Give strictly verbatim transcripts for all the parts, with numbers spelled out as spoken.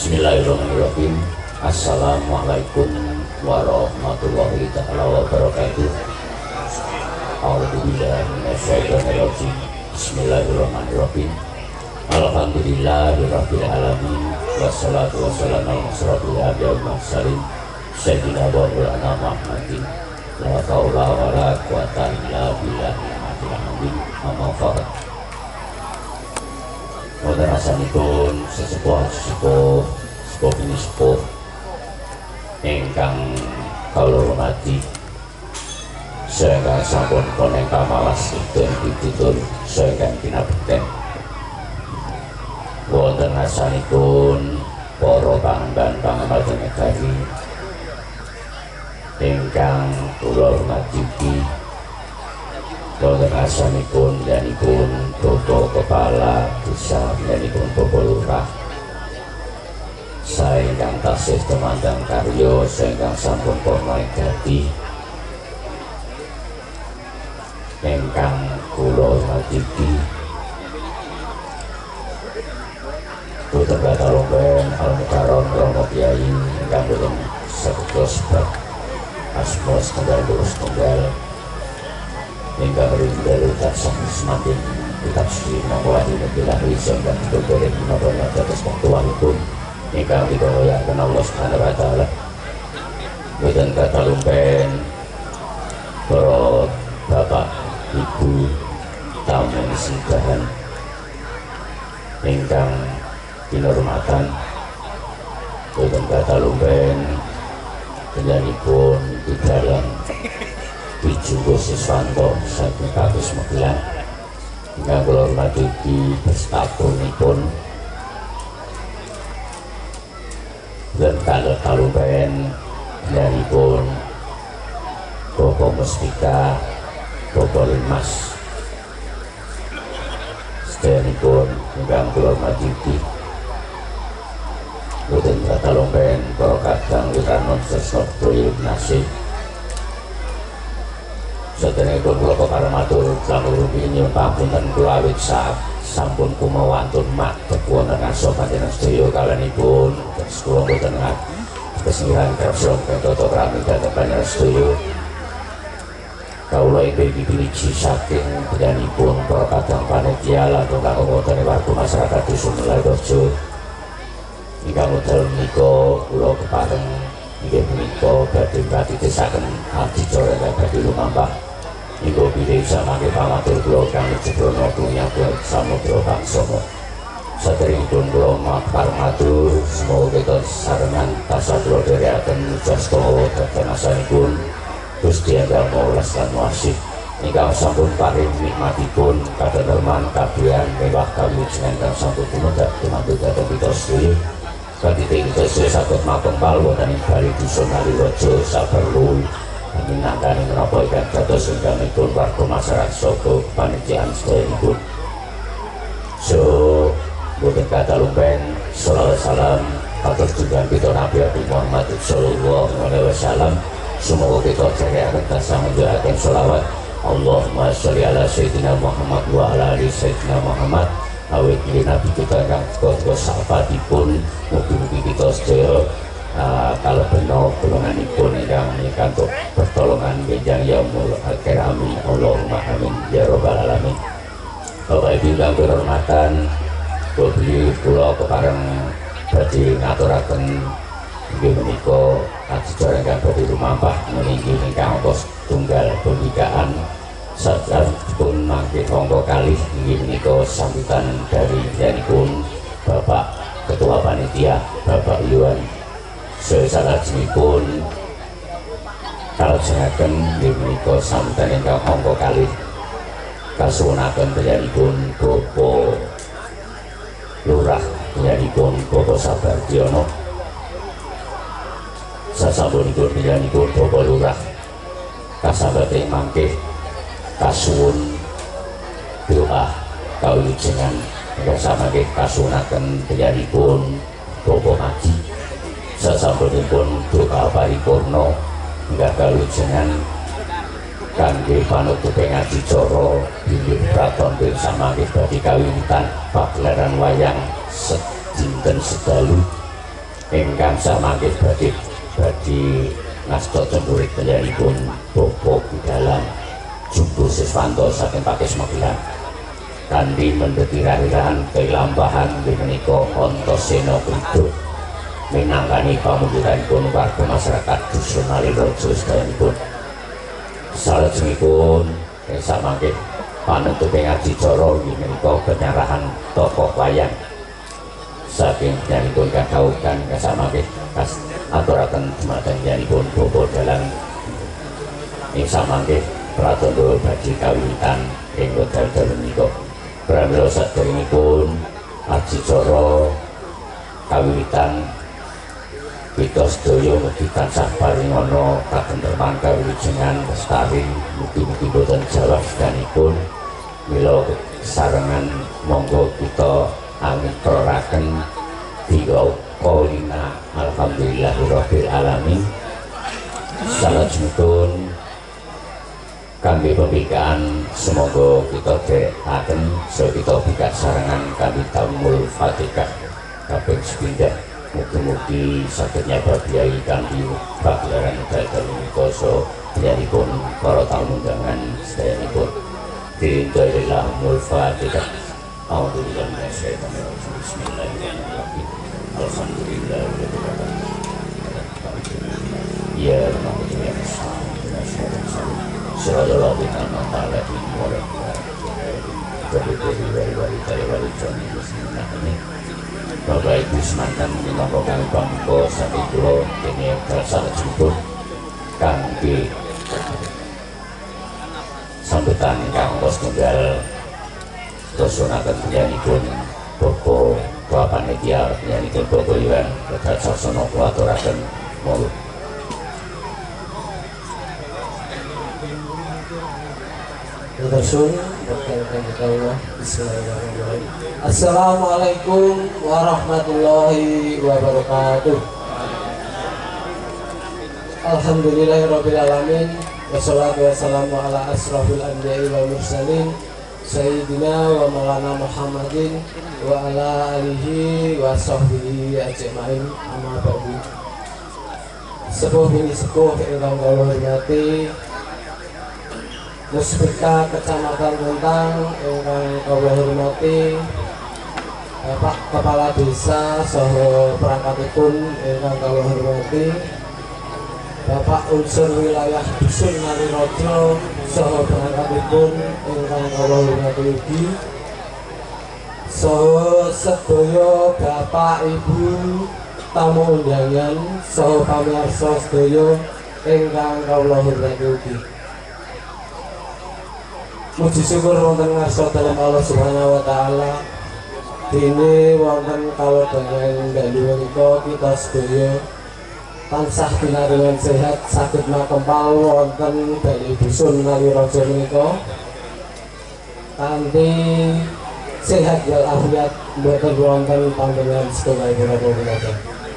Bismillahirrahmanirrahim. Assalamualaikum warahmatullahi ta'ala wabarakatuh. A'udzubillahi minasyaitonirrajim. Bismillahirrahmanirrahim. Alhamdulillahirabbil alamin. Wassalatu wassalamu ala asyrofil anbiya'i wal mursalin sayyidina wa maulana Muhammadin. La haula wala quwwata illa billahil aliyyil azim. Amma ba'd. Wonten asanipun sesepuh-sesepuh sepuh ini sepuh ingkang kawula hormati, sehingga sampun koneng kamalas dan ditutur sehingga kinabekten. Wonten asanipun para pangban pangamalten negari ingkang kula hormati, wonten asanipun danipun Bapak Kepala Desa, danipun Bapak Lurah, saengkang tasih temandang karya, saengkang sampun purna gati, ingkang kula hormati, Putra Katalomben Al-Mukarram Romo Kyai ingkang boten saged sebab asma setunggal lurus tunggal ingkang rindalu tansah semakin kitab suci mawati nabilahi sehingga hidup dari menopanya atas waktuanipun ingkang dikawalaken Allah Subhanahu wa ta'ala. Boten katalumpen para bapak ibu tamu singgahan ingkang kinurmatan, boten katalumpen penyanipun di dalam Dijunggo Siswanto saking kados Magelang ingkang kula hormati bestapunipun dan katalumpen penyanipun Bapak Mustika, Bapak Limas, sedayanipun ingkang kula hormati boten katalumpen para kadang Wiranon Sesno Doyo Nasih. Saderengipun kula kepareng matur sampun nyuwun pamunten kula awit sampun kumawantun madhep wonten ngarsa panjenengan sedaya kalenipun kula boten kesinggiran kersa ketoto krami dhateng panjenengan sedaya. Kawula inggih dipiliji saking penyanipun para kadang panitia lan ingkang wonten warga masyarakat Dusun Melairejo ingkang wonten menika kula kepareng inggih menika badhe ngatitesaken adicara badhe lumampah ingkang bilih samangke pamatur kula kang jebrono punyabut samudra pangsama. Saderengipun kula matur semoga kita sarengan tasah kula dherekaken jasta dhateng asanipun Gusti Yang Maha lan Wasih ingkang sampun paring nikmatipun kadhareman kabiyan mewah kawilujengan kang sampun tumedhak dumateng dhateng kita sedaya. Kanthi kita sedaya saged mapempal wonten ing bali Dusun Alirejo saperlu minangkani menapa ingkang dados ingkangipun warga masyarakat saka panitiaan sedayanipun. So boten katalumpen salawat salam atas junjungan kita Nabi Muhammad sallallahu alaihi wasallam. Semoga kita dherekaken tasah menjuraken selawat Allahumma sholli ala sayyidina Muhammad wa ala ali sayyidina Muhammad. Awit ini Nabi kita yang kau sahabatipun mugi-mugi kita sedaya kalau benar golonganipun yang kantuk pertolongan benjang yaumul akhir amin Allahumma amin ya rabbal alamin. Bapak Ibu ingkang kehormatan, beliau kula kepareng badhe ngaturaken inggih menika adicara ingkang badhe lumampah meninggih ingkang ongkos tunggal pembikaan sadanipun mangke monggo kalih inggih menika sambutan dari yanipun Bapak Ketua Panitia Bapak Iwan. Salajengipun kalajengaken inggih menika sambutan ingkang monggo kalih kasuwunaken penyanipun Bapak Lurah, penyanipun Bapak Sabardiono. Sasampunipun penyanipun Bapak Lurah kasabate mangke kasuwun doa kawilujengan ingkang samangke kasuwunaken penyanipun Bapak Haji. Sasampunipun doa paripurna ingkang kawilujengan kangge panutuping adicara bilih praton ping samangke badhe kawiwitan pagelaran wayang sedinten sedalu ingkang samangke badhe badhe ngasta cemburit panjenenganipun Bapak Bidalan Jumbo Siswanto saking Pakis Magelang kanthi mendhet irah-irahan kelampahan menika Antasena Kridho minangkani pamungkuranipun warga masyarakat Dusun Alirejo sedayanipun. Salajengipun ing samangke panentuning adicara inggih menika penyerahan tokoh wayang saking panjenenganipun kadhawuhan kasamangke kas aturaken dumateng panjenenganipun Bapak Dalang ing samangke pratandha badhe kawiwitan ing wekdal menika. Pramila sadèrèngipun adicara kawiwitan kita sedaya mugi tansah paringana katentreman kawilujengan lestari mugi-mugi boten jawah sedanipun mila sarengan monggo kita angituraken tiga kolina alhamdulillahirabbil alamin. Salajengipun kangge pembikaan semoga kita derekaken so kita bikat sarengan kami taumul Fatihah kaping sepindhah. Mugi-mugi sakitnya babiai kanthi pagelaran dal-dal menika so panjenenganipun para tamu undangan sedayanipun. Bismillahirrahmanirrahim. Fatihah. A'udzubillahi minasyaitonir rajim. Bismillahirrahmanirrahim. Alhamdulillahirabbil alamin. Ya Rabbi ya Siratal ladzina an'amta 'alaihim ghairil maghdubi 'alaihim. Bapak Ibu semanten minangka kang pamungka saking kula dene salajengipun kanthi sambutan ingkang setunggal dosonaken panjenenganipun Bapak Bapak Panitia panjenenganipun Bapak Iwan Redhat Saksana kula aturaken monggo. Bismillahirrahmanirrahim. Assalamualaikum warahmatullahi wabarakatuh. Alhamdulillahirabbil alamin wassalatu wassalamu ala asrofil anbiya'i wal mursalin sayyidina wa maulana Muhammadin wa ala alihi wa sahbihi ajma'in amma ba'du. Sepuh bini sepuh ingkang kula hormati Muspika Kecamatan Rentang ingkang kula hormati Bapak Kepala Desa saha perangkatipun ingkang kula hormati Bapak unsur wilayah Dusun Alirejo saha perangkatipun ingkang kula hormati ugi saha sedaya Bapak Ibu tamu undangan saha pamirsa sedaya ingkang kula hormati ugi. Muji syukur wonten ngarsa dalem Allah Subhanahu wa taala. Dene wonten kawedhangan dalu menika kita sedaya tansah pinaringan sehat saged makempal wonten bali Dusun Alirejo menika kanthi sehat walafiat mboten wonten panjenengan setunggal menapa-menapa.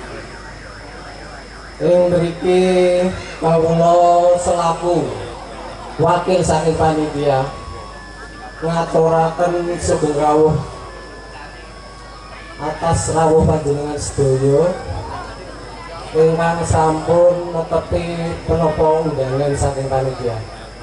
Ing mriki kawula selaku wakil saking panitia ngaturaken sugeng rawuh atas rawuh panjenengan sedaya ingkang sampun netepi punapa undangan saking panitia.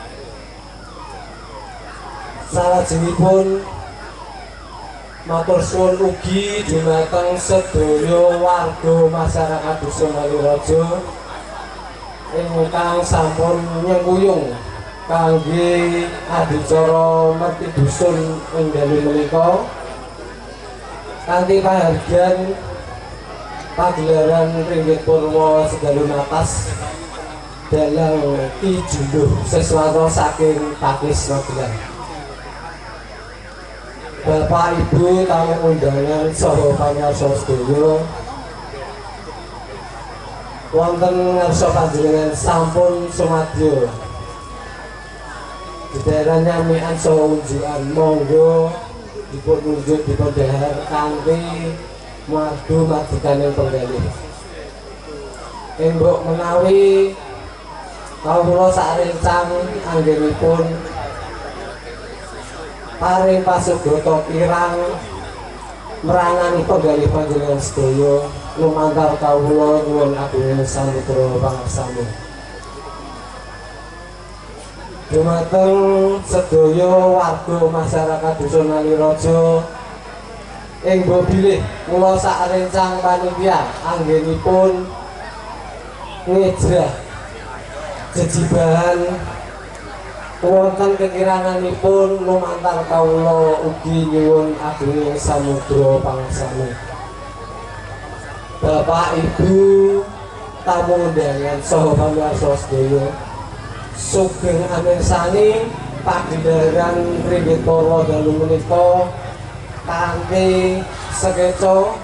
Salajengipun matur suwun ugi dhumateng sedaya warga masyarakat Dusun Alirejo ingkang sampun nyengkuyung kangge adicara merti dusun ing dalu menika kanthi pahargyan pagelaran Ringgit Purwa Sedalu Natas dalang Ki Jumbo Siswanto saking Pakis Magelang. Bapak Ibu tamu undangan saha pamirsa sedaya wonten ngarsa panjenengan sampun sumadyo daerah nyamikan saha unjukan monggo dipun unjuk dipun dahar kanthi madu madikaning penggalih. Embok menawi kawula sarencang anggenipun paring pasugata kirang merangani penggalih panjenengan sedaya lumantar kawula nyuwun agung samudra pangarsami. Dumateng sedaya warga masyarakat Dusun Alireja ing mbok bilih kula sak rencang panitia anggenipun ngejrah jejibahan wonten kekiranganipun lumantar kawula ugi nyuwun agung samudra pangarsami. Bapak Ibu tamu undangan saha pamirsa sedaya sugeng amirsani pagelaran Ringgit Para dalu menika kanthi sekeca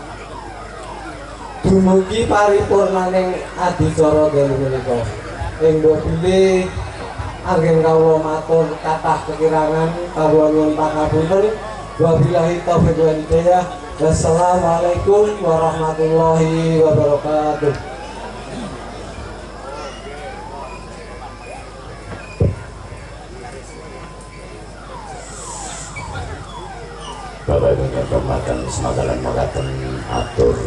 dumugi paripurnaning adicara dalu menika. Ing bilih anggen kawula matur kathah kekirangan kawula nyuwun pangapunten. Wabillahi taufiq wal hidayah. Wassalamualaikum warahmatullahi wabarakatuh. Bapak Ibu yang hormatan semagalan makaten atur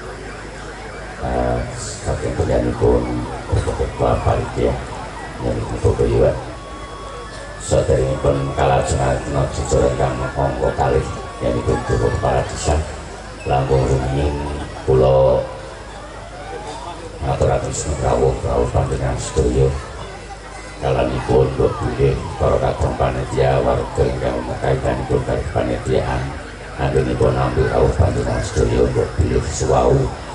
saking penyanipun Bapak Panitia yang Bapak saderengipun kalajengaken jajaran kang angka kalih yanipun Bapak Kepala Desa langkung rumiyin kula ngaturaken rawuh rawuh panjenengan sedaya kalanipun mbok bilih para kadang panitia warga ingkang kaitanipun karo panitiaan anggenipun nampi rawuh panjenengan sedaya mbok bilih suwau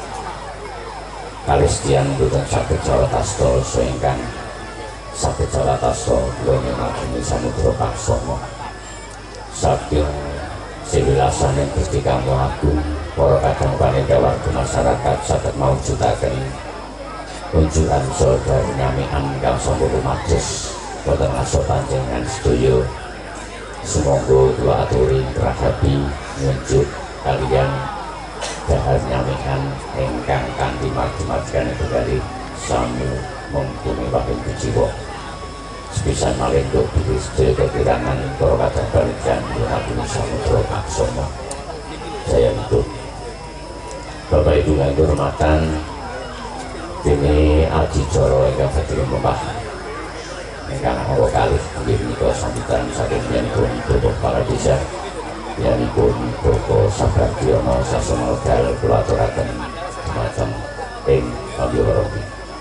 kalih sekian boten saged jawatasta ingkang saged jawatasta kula nyuwun samudra paksana saking siwilasaning Gusti Kang Agung para kadang panitia warga masyarakat saged mawujudaken unjukan saudara nyamikan kang sampun rumados boten ngaso panjenengan sedaya sumangga kula aturi ngrahapi ngunjuk kaliyan dahar nyamikan ingkang kanthi margi-margane begali sami mumpuni wahing jiwa sepisan malih untuk diri sedaya kekirangan para kadang panitia nggunakaken samudra paksana. Saya untuk Bapak Ibu kang hormatan ini adicara ingkang badhe lumpah ingkang angka kalih inggih menika sambutan saking piyambakipun Bapak Kepala Desa piyambakipun Bapak Sabardiono Sasana Dal kula aturaken dumateng ing pambiwarta.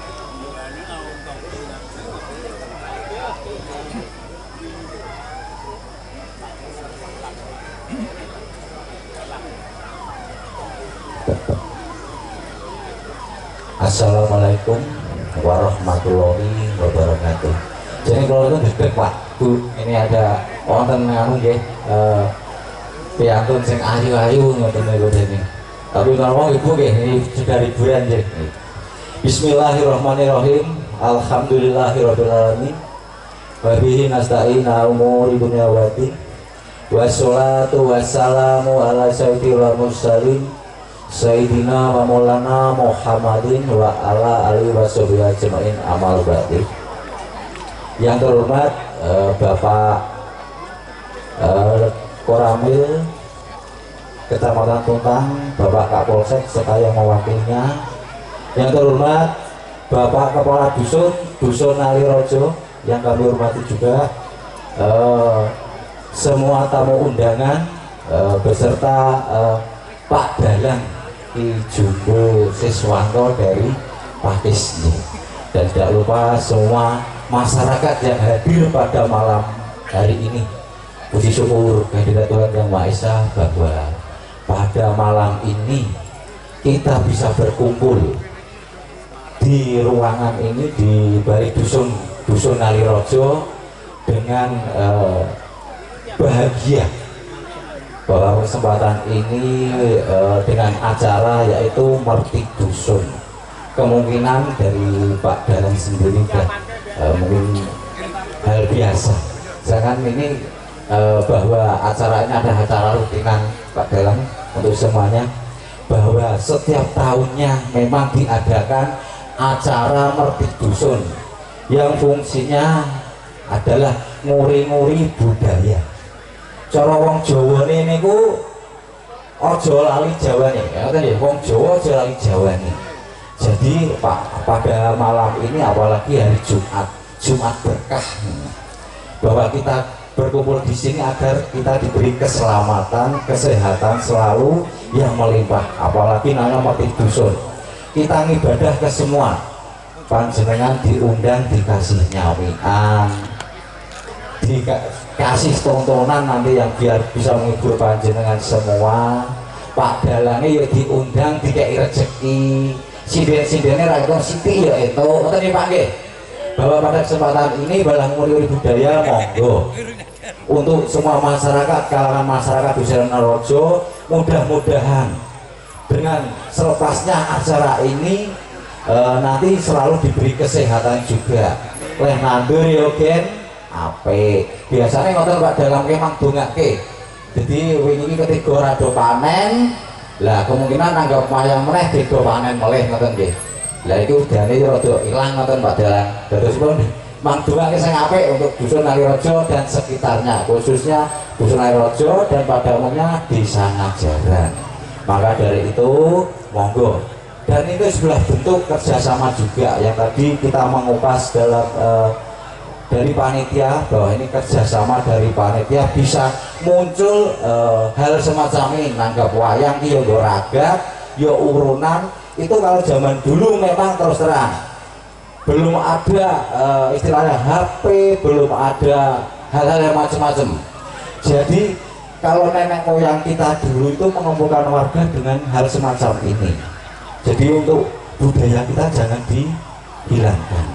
Assalamualaikum warahmatullahi wabarakatuh. Jadi kalau itu dibek waktu ini ada wonten anu nggih eh piantun sing ayu-ayu ngoten niku dene. Tapi kalau ibu nggih ini sudah ribuan nggih. Bismillahirrahmanirrahim. Alhamdulillahirabbil alamin. Wa bihi nasta'in umuri dunya wa din. Wassalatu wassalamu ala sayyidil mursalin Sayyidina wa maulana Muhammadin wa ala alihi wa sahbihi ajmain amal ba'di. Yang terhormat eh, Bapak eh, Koramil Kecamatan Tuntang, Bapak Kapolsek serta yang mewakilnya. Yang terhormat Bapak Kepala Dusun Dusun Alireja yang kami hormati juga, eh, semua tamu undangan eh, beserta eh, Pak Dalang Ki Jumbo Siswanto dari Pakis, dan tidak lupa semua masyarakat yang hadir pada malam hari ini. Puji syukur kehadirat Tuhan Yang Maha Esa bahwa pada malam ini kita bisa berkumpul di ruangan ini di Balai Dusun Dusun Alireja dengan eh, bahagia bahwa kesempatan ini e, dengan acara yaitu Merti Dusun. Kemungkinan dari Pak Dalang sendiri kan e, mungkin hal biasa. Jangan ini e, bahwa acara ini ada acara rutinan Pak Dalang untuk semuanya, bahwa setiap tahunnya memang diadakan acara Merti Dusun yang fungsinya adalah nguri-nguri budaya. Cara wong Jawa niku ojo lali Jawane, ya kan ya, wong Jawa ojo lali Jawane. Jadi Pak, pada malam ini apalagi hari Jumat, Jumat berkah, bahwa kita berkumpul di sini agar kita diberi keselamatan, kesehatan selalu yang melimpah. Apalagi nanya mati dusun, kita ngibadah ke semua, panjenengan diundang dikasih nyamian, dikasih tontonan nanti yang biar bisa menghibur panjenengan semua. Pak Dalange ya diundang dikei rezeki, sinden-sindennya rakyat siti ya itu nanti dipanggil bahwa pada kesempatan ini Balang Muri Budaya monggo untuk semua masyarakat, kalangan masyarakat Dusun Narojo, mudah-mudahan dengan selepasnya acara ini e, nanti selalu diberi kesehatan juga. Leh nandur yo gen ape biasanya ngoten Pak dalam kemang dongake. Jadi wingi ketika rada panen lah kemungkinan nanggap wayang meneh beda panen meleh ngoten nggih. Lah itu udane rada ilang ngoten Pak Dalang. Dados pun mangdungake sing apik untuk Dusun Alirejo dan sekitarnya, khususnya Dusun Alirejo dan pada umumnya Desa Ngajaran. Maka dari itu monggo, dan itu sebelah bentuk kerjasama juga yang tadi kita mengupas dalam uh, dari panitia, bahwa ini kerjasama dari panitia bisa muncul uh, hal semacam ini. Nanggap wayang yo ragat yo urunan itu kalau zaman dulu memang terus terang belum ada uh, istilahnya H P, belum ada hal-hal yang macam-macam. Jadi kalau nenek moyang kita dulu itu mengumpulkan warga dengan hal semacam ini. Jadi untuk budaya kita jangan dihilangkan.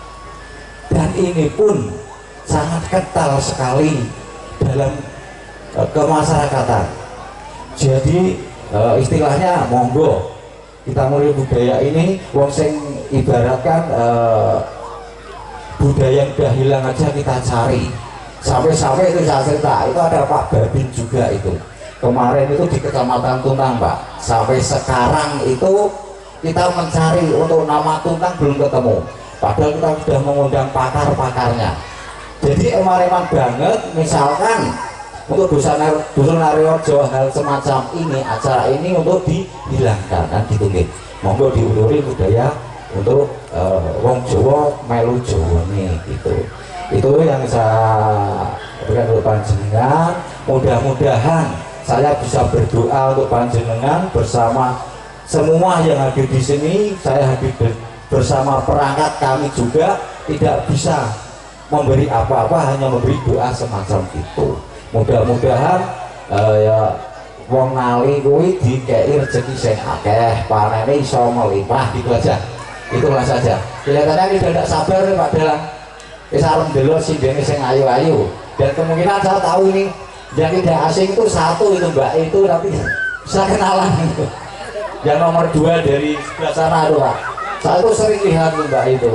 Dan ini pun sangat kental sekali dalam uh, kemasyarakatan. Jadi uh, istilahnya monggo kita mulai budaya ini, wong sing ibaratkan uh, budaya yang udah hilang aja kita cari. Sampai-sampai itu saya cerita, itu ada Pak Babin juga itu kemarin itu di Kecamatan Tuntang Pak. Sampai sekarang itu kita mencari untuk nama Tuntang belum ketemu, padahal kita sudah mengundang pakar-pakarnya. Jadi emang-emang banget misalkan untuk Dusun Alirejo hal semacam ini, acara ini untuk dihilangkan dan ditunggu. Monggo diuluri budaya untuk uh, wong Jawa melu Jawa nih gitu. Itu yang saya berikan untuk panjenengan. Mudah-mudahan saya bisa berdoa untuk panjenengan bersama semua yang hadir di sini. Saya hadir bersama perangkat kami juga tidak bisa memberi apa-apa, hanya memberi doa semacam itu. Mudah-mudahan uh, ya wong ngali kuwi dikei rezeki sing akeh, panene iso melimpah, gitu aja. Itulah saja. Kelihatannya ini tidak sabar nih Pak Dalang. Wis arep ndelok sindene sing ayu-ayu. Dan kemungkinan saya tahu ini yang tidak asing itu satu itu Mbak itu, tapi bisa kenalan itu. Yang nomor dua dari sebelah sana itu Pak. Saya itu sering lihat Mbak itu.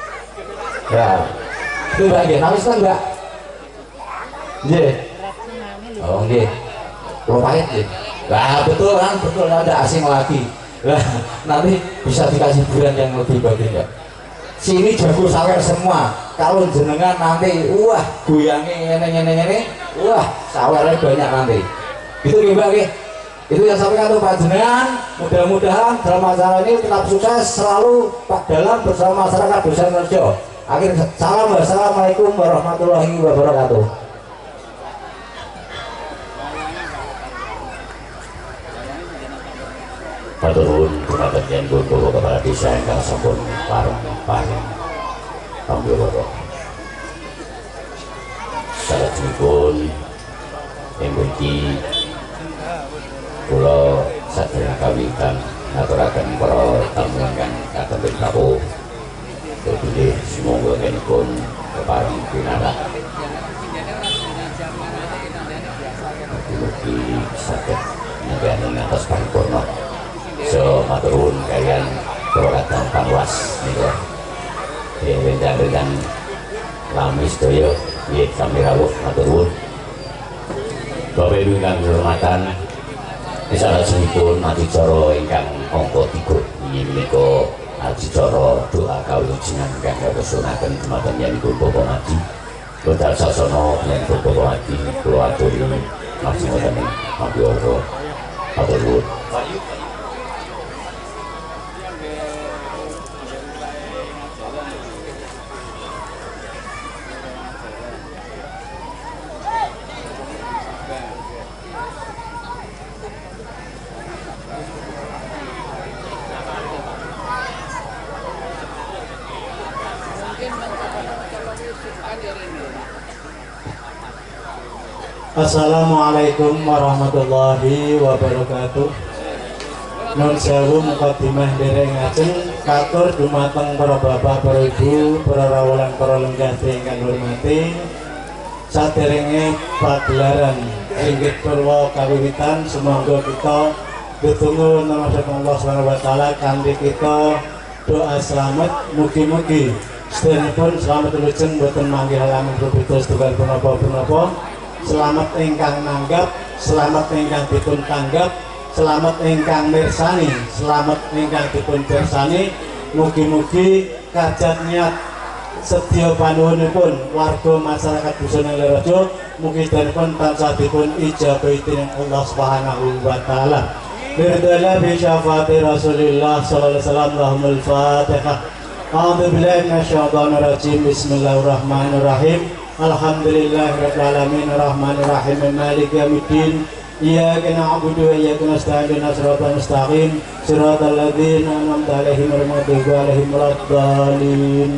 Ya. Itu Mbak nggih, nama sinten Mbak? Nggih. Oh nggih, Pulau Pahit nggih. Nah betul kan, betul, ada asing lagi. Nah nanti bisa dikasih hiburan yang lebih bagus ya. Sini jago sawer semua. Kalau jenengan nanti, wah goyangnya ngene-ngene, wah sawernya banyak nanti. Itu nggih Mbak nggih. Itu yang sampaikan tuh Pak Jenengan. Mudah-mudahan dalam acara ini tetap sukses selalu Pak Dalang bersama masyarakat Dusun Alirejo. Akhir salam, wassalamualaikum warahmatullahi wabarakatuh. Maturun dumateng yen Bapak Kepala Desa ingkang sampun pareng-pareng pambiloro. Salajengipun ing mriki kula sadhereng kawitan ngaturaken para tamu ingkang kathah kawuh. Dene semoga kenipun kepareng pinarak. Mugi saged nggih atas paripurna. So maturun kalian perwakilan Panwas nika. Eh bendang-bendang lami sedaya nggih sami rawuh maturun. Bapak Ibu ingkang kehormatan, salajengipun adicara ingkang angka tiga inggih menika adicara doa kawilujengan ingkang kawusunaken dumateng yanipun Bapak Madi. Wonten sasana yen Bapak Madi kula aturi maksud wonten Mangga. Matur nuwun. Assalamualaikum warahmatullahi wabarakatuh. Nun sewu mukadimah dereng-ajeng katur dumateng para bapak, para ibu, para rawuhan, para lenggah ingkang hormati. Saderenge pagelaran inggih purwa kawiwitan, sumangga kita ditunggu namasateng Allah Subhanahu wa taala kanthi kita doa selamat, mugi-mugi sedherekipun selamat lujeng boten manggih halaman berbeda sedaya punapa-punapa. Selamat ingkang nanggap, selamat ingkang dipun tanggap, selamat ingkang mirsani, selamat ingkang dipun pirsani. Mugi-mugi kajat niat sedya panuwunipun warga masyarakat Dusun Lerajo mugi dipun tansah dipun ijabahi dening Allah Subhanahu wa taala. Birdala bi syafaati Rasulillah sallallahu alaihi wasallam. Lahumul Fatihah. A'udzu billahi minasyaitonir rajim. Bismillahirrahmanirrahim. Alhamdulillahirabbil alamin arrahmanir rahim maliki yaumiddin iyyaka na'budu wa iyyaka nasta'in ihdinas siratal mustaqim siratal ladzina an'amta 'alaihim ghairil maghdubi 'alaihim waladdallin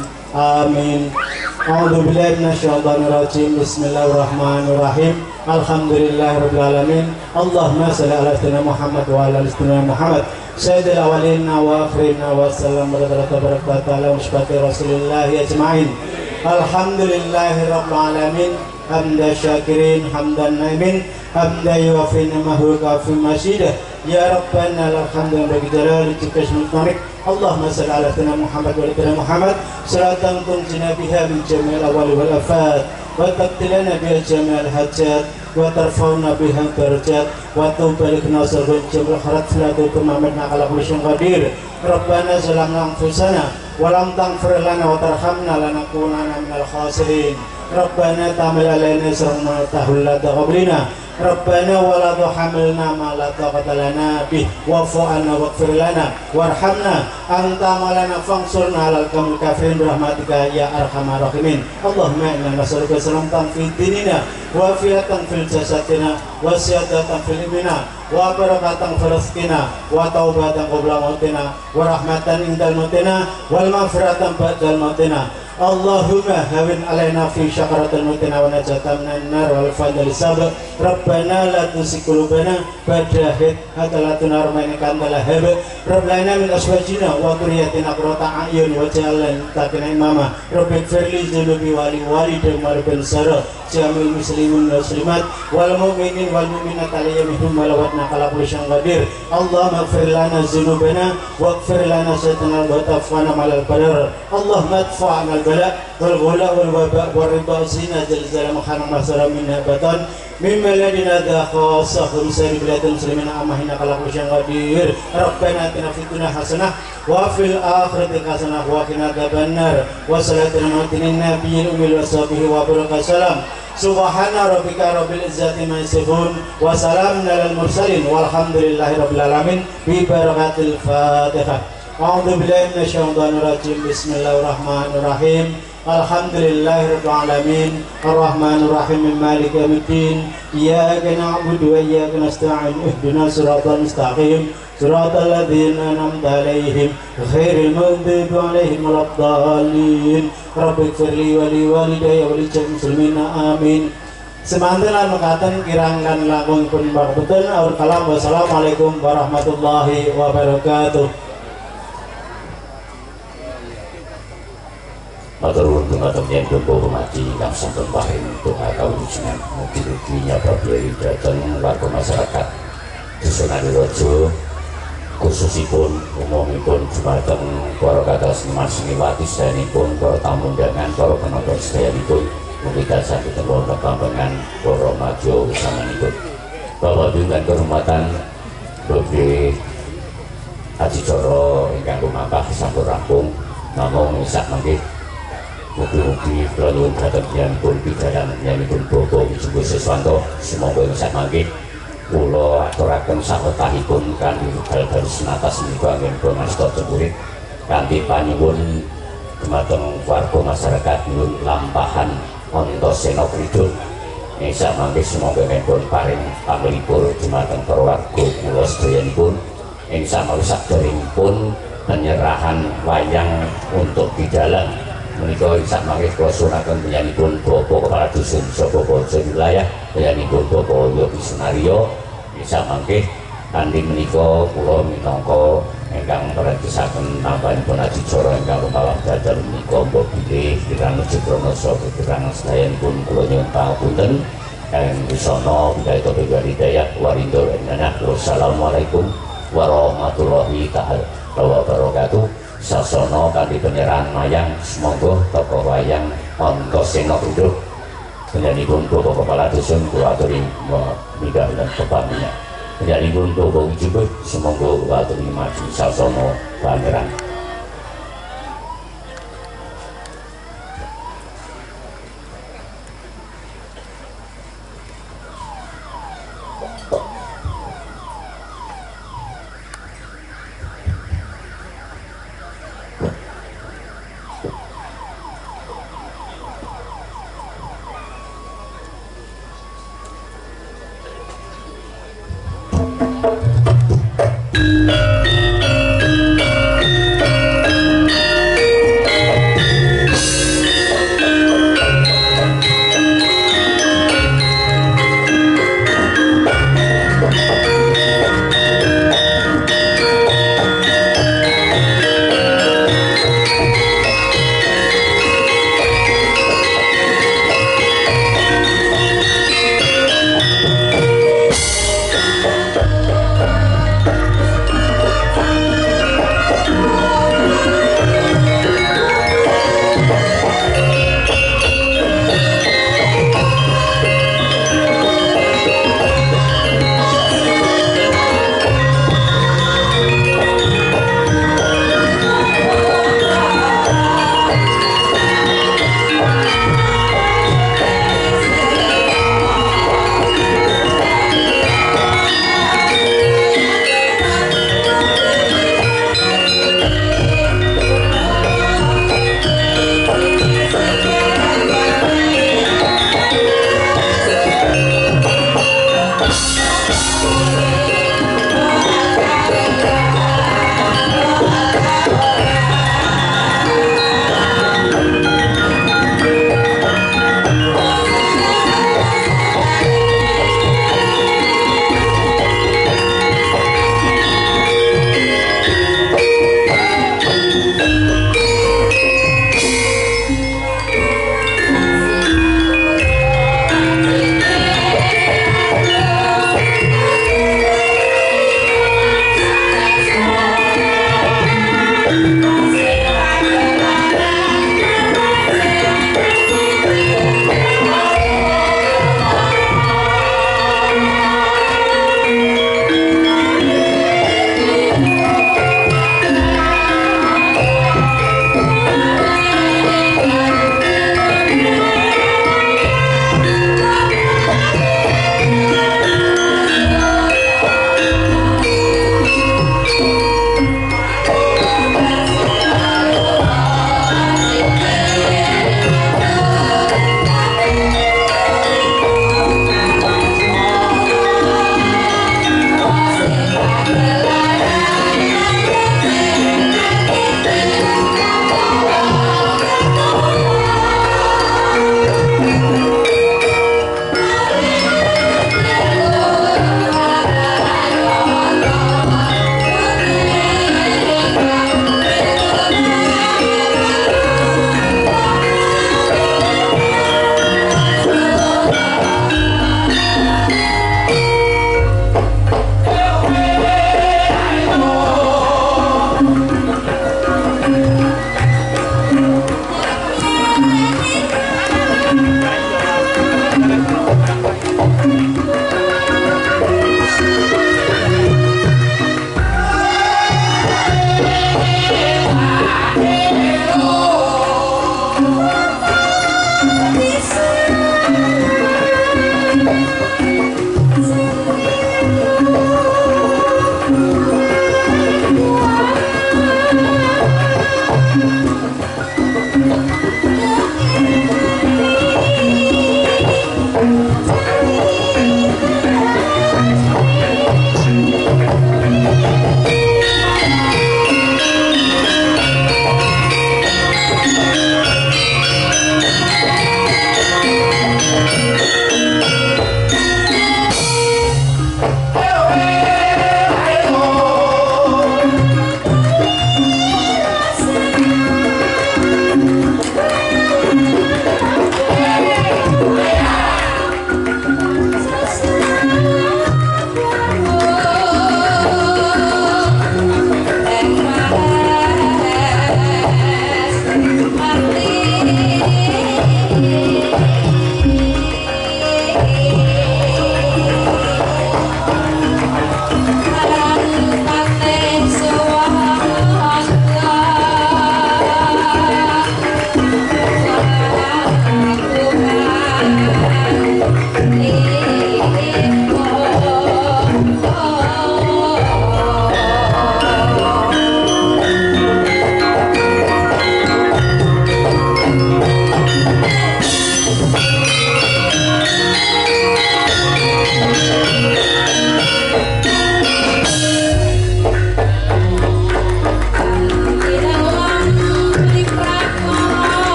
amin. A'udzu billahi minasyaitonir rajim. Bismillahirrahmanirrahim. Alhamdulillahirabbil alamin. Allahumma shalli ala sayyidina Muhammad wa ala ali sayyidina Muhammad sayyidil awwalin wa akhirin wa sallam barakatuh ala musbati Rasulillah ajma'in. Alhamdulillahi rabbil alamin hamda syakirin hamdan naimin hamda yuwafi ni'amahu kafi masyidah ya rabbana alhamdulillah bagi jalali jika ismul Allahumma salli ala sayyidina Muhammad wa ala Muhammad salatan tunjina biha min jami'il awali wal afat wa taqtilana biha jami'il hajat wa tarfa'una biha darajat wa tubalikna sargun jami'il kharat salatu kumamadna ala kulli syai'in qadir. Rabbana zalamna anfusana walam taghfir lana wa tarhamna lanakunanna minal khasirin. Rabbana tamil alaina isran ma tahalla taqablina. Rabbana wa la tuhamilna ma la taqata lana bih wa'fu 'anna waghfir lana warhamna anta malana fansurna 'alal qawmil kafirin birahmatika ya arhamar rahimin. Allahumma inna nas'aluka salamatan fid dinina wa afiatan fil jasadina wa siyadatan fil imina wa barakatan fil rizqina wa taubatan qabla mautina wa rahmatan indal mautina wal maghfiratan ba'dal mautina. Allahumma hawin alaina fi syakaratil mautina wa najatan minan nar wal fadl sabr. Rabbana la tuzigh qulubana ba'da idh hadaytana wa hab lana Rabbana min azwajina wa dhurriyyatina qurrata a'yun waj'alna lil muttaqina imama. Rabbighfirli dzunubi wa li walidayya wa rabbil sara jamil muslimin wal muslimat wal mu'minin wal mu'minat alayhim wa lawadna ala kulli syai'in qadir. Allahumma ighfir lana dzunubana waghfir lana sayyi'atina wa tafana malal badar. Allahumma adfa'na al bala wal ghula wal waba wal ridha zina zalzal makhana masara minna batan mimma ladina da khassa khumsani biladul muslimin amahina ala kulli syai'in qadir. Rabbana atina fid dunya hasanah wa fil akhirati hasanah wa qina adzabannar. Wa salatu ala nabiyil ummi wa sahbihi wa baraka salam. Subhana rabbika rabbil izzati ma yasifun wa salamun alal mursalin walhamdulillahi rabbil alamin bi barakatil Fatihah. A'udzu billahi minasyaitonir rajim. Bismillahirrahmanirrahim. Alhamdulillahirabbil alamin arrahmanir rahim maliki yaumiddin iyyaka na'budu wa iyyaka nasta'in ihdinas siratal mustaqim siratal ladzina an'amta 'alaihim ghairil maghdubi 'alaihim waladdallin. Rabbighfirli wa li walidayya wa lil muslimina amin. Semanten lan mekaten kirang lan langkungipun betul aur kalam. Wassalamualaikum warahmatullahi wabarakatuh. Matur nuwun dumateng yen kula hormati ingkang sampun paring doa kawujudan mugi-mugi nyabari dhateng warga masyarakat Dusun Lerajo khususipun umumipun dumateng para kathah seniman seniwati sedanipun para tamu undangan para penonton sedayanipun mugi tansah dipun kekambangan para madya usamanipun. Bapak dengan kehormatan Bapak adicara ingkang lumampah sampun rampung namung sak mangke mugi-mugi kula dhateng yen pun pidayan yen pun Bapak Wijaya Siswanto semoga sak mangke kula aturaken sawetahipun kanthi bal-bal senatas menika anggenipun masta cepurit kanthi panyuwun dumateng warga masyarakat nyuwun lampahan Antasena Kridul. Ing mangke semoga menipun paring panglipur dumateng para warga kula sedayanipun ing samangke saderengipun penyerahan wayang untuk di dalam menika sak mangke kula sunaken penyanipun Bapak Kepala Dusun saka Bojo Wilayah penyanipun Bapak Yogi Sunario sak mangke kanthi menika kula minangka ingkang perhatisaken nampanipun adicara ingkang rumalang dadal menika mbok bilih kirang Jekrono saha kirang sedayanipun kula nyuwun pangapunten kang wisana bidaya hidayat warindo lanah. Wassalamualaikum warahmatullahi taala wabarakatuh. Sasana kanthi penyerahan wayang semoga tokoh wayang Antasena Kridul penyanipun Bapak Kepala Dusun kula aturi midhah lan pepamitan. Penyanipun Bapak Ujubeh semoga kula aturi maju sasana pangeran.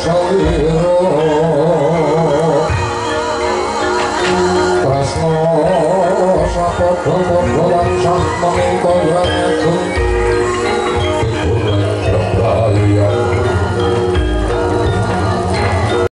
sawiro Tresno sapodo podo lan sang mengko yang